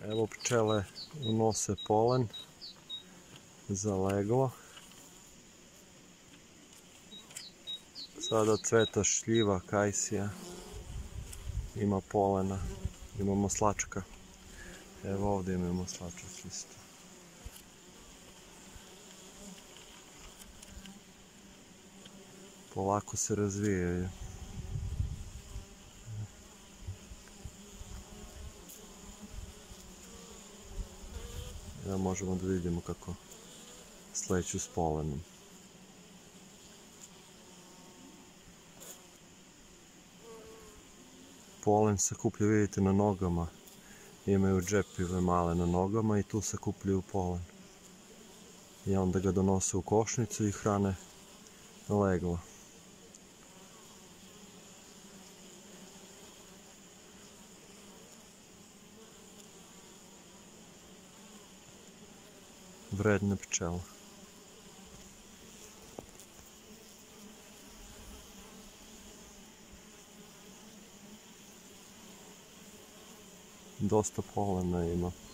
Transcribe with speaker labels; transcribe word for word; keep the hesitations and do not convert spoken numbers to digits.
Speaker 1: Evo pčele unose polen za leglo. Sada cveta šljiva, kajsija. Ima polena. Imamo slačka. Evo ovdje imamo slačak isto. Polako se razvijaju. Evo možemo da vidimo kako sleću s polenom. Polen sakuplja, vidite, na nogama. Imaju džepive male na nogama i tu sakupljaju polen. I onda ga donose u košnicu i hrane leglo. Vredne pčele. Dosta polena ima.